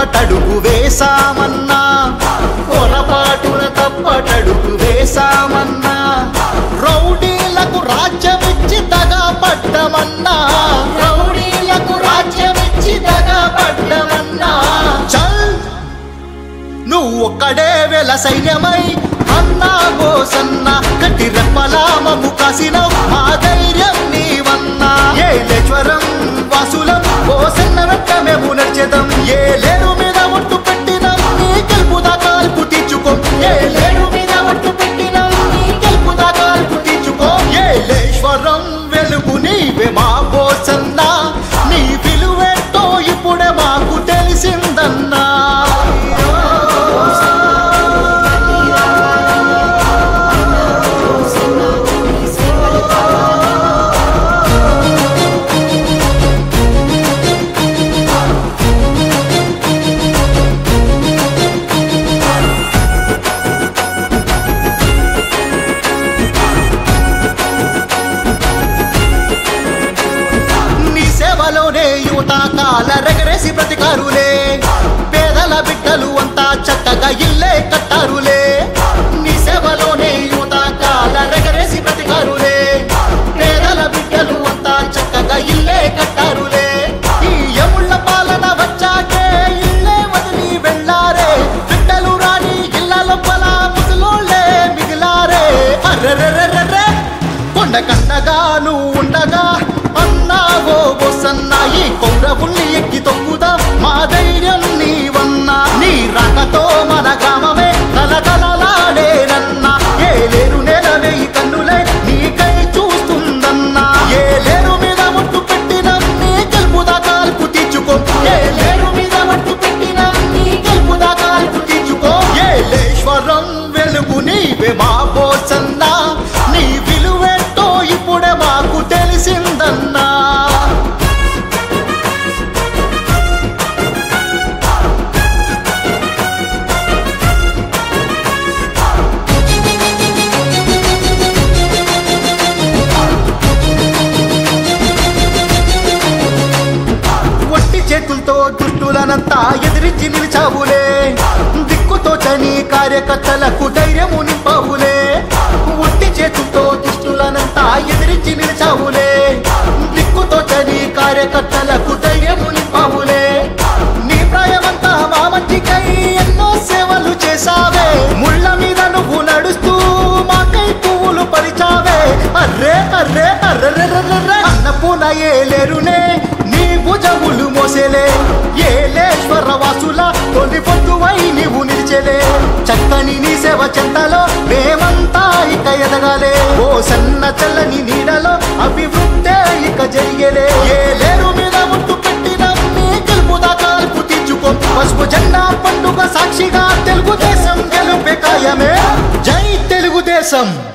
తప్పటడుగు వేసామన్నా పొరపాటున తప్పటడుగు వేసామన్నా రౌడీలకు రాజ్యమిచ్చి దగా పడ్డమన్నా రౌడీలకు రాజ్యమిచ్చి దగా పడ్డమన్నా చల్ నువ్వు ఒక్కడే వెల సైన్యమై అన్నా గోసన్న కట్టి రెప్పలామము కాసిన మా ధైర్యం నీవన్నా ఏలేశ్వరం వాసులం గోసన్న వెంట మేము నడిచేదం ఏ లేరు మీద ఒట్టు పెట్టినం నీ గెలుపుదా కాల్పు తీర్చుకో ఏ లేరు మీద ఒట్టు పెట్టినం నీ గెలుపుదా కాల్పు తీర్చుకో ఏలేశ్వరం వెలుగు నీవే మా గోసన్న నీ విలువేంటో ఇప్పుడే మాకు తెలిసిందన్నా రెగరేసి ప్రతికారులే పేదల బిడ్డలు అంతా చక్కగా ఇల్లే కట్టారులే నీ సేవలోనే యువత కాల రెగరేసి ప్రతికారులే పేదల బిడ్డలు అంతా చక్కగా ఇల్లే కట్టారులే ఈ యముళ్ళ పాలన వచ్చాకే ఇల్లే వదిలి వెళ్ళారే బిడ్డలు రాని ఇళ్ళ లోపల ముసలోళ్ళే మిగిలారే అర్రెర్రెర్రెర్రె కొండ కన్నగా నువ్వు ఉండగా అన్నావో బొసన్నా ఈ కౌరవుల్ని ఎక్కి తొక్కుదా మా ధైర్యం నీవన్నా నీ రాకతో మన గ్రామమే కలకలలాడేనన్నా ఏ లేరు నేల వేయి కన్నులే నీకై చూస్తుందన్నా ఏ లేరు మీద ఒట్టు పెట్టినా నీ గెలుపుదా కాల్పు తీర్చుకో ఏ లేరు మీద ఒట్టు పెట్టినా నీ గెలుపుదా కాల్పు తీర్చుకో ఏలేశ్వరం వెలుగు నీవే మా బోసన్నా నీ విలువేంటో ఇప్పుడే మాకు తెలిసిందన్నా చేతులతో దుష్టులనంతా ఎదిరించి నిలిచావులే దిక్కుతో చని కార్యకర్తలకు ధైర్యము నింపావులే ఒట్టి చేతులతో దుష్టులనంతా ఎదిరించి నిలిచావులే దిక్కుతో చని కార్యకర్తలకు ధైర్యము నింపావులే నీ ప్రాయమంతా మా మంచికై ఎన్నో సేవలు చేసావే ముళ్ళ మీద నువ్వు నడుస్తూ మాకై పువ్వులు పరిచావే అర్రే అర్రే అర్రెర్రెర్రెర్రె అన్నపూర్ణ ఏలేరునే భుజములు మోసేలే ఏలేశ్వర వాసుల తొలి పొద్దువై నీవు నిలిచెలే చక్కని నీ సేవ చెంతలో మేమంతా ఇక ఎదగాలే ఓ సన్న చల్లని నీడలో అభివృద్ధే ఇక జరిగేలే ఏలేరు మీద ముట్టు పెట్టిన నీ గెలుపుదా కాల్పు తీర్చుకో పసుపు జెండా పండుగ సాక్షిగా తెలుగుదేశం గెలుపే ఖాయమే జై తెలుగుదేశం.